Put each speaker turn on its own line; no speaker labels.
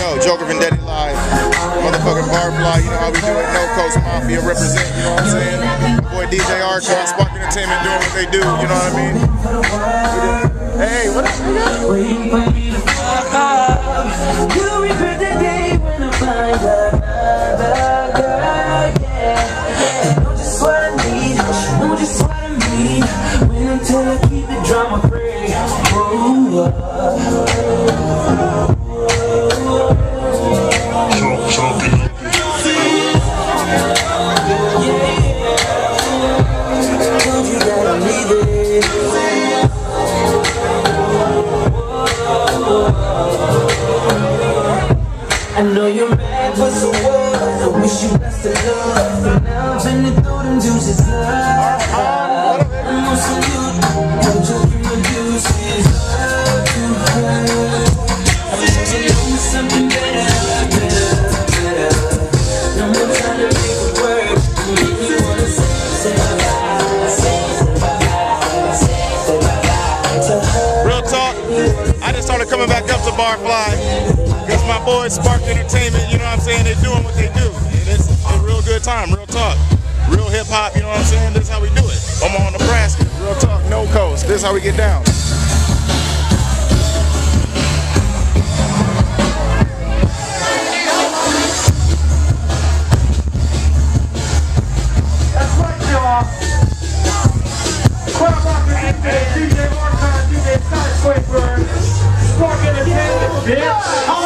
know, Joker Vendetti Live, motherfucking Barfly, you know how we do it, No Coast Mafia represent, you know what I'm saying? Boy DJ Archon, Spark Entertainment doing what they do, you know what I mean? Hey, what up, nigga? Waiting for me to fuck up. You regret the day when I find another girl, yeah. You know just what I need, you know just what I mean. When until I keep the drama free. I know you're mad for some words. I wish you best of luck. For now, I've been through them juices. I'm on salute. I'm joking with juices. I wish I could do something better. No more trying to make it work. You wanna say bye-bye. Real talk. I just started coming back up to Barfly. Because my boys Spark Entertainment, you know what I'm saying, they're doing what they do. And it's a real good time, real talk. Real hip hop, you know what I'm saying? This is how we do it. Omaha, Nebraska. Real talk, no coast. This is how we get down. That's right, y'all. DJ Archon, DJ Skyscraper, Spark Entertainment, bitch.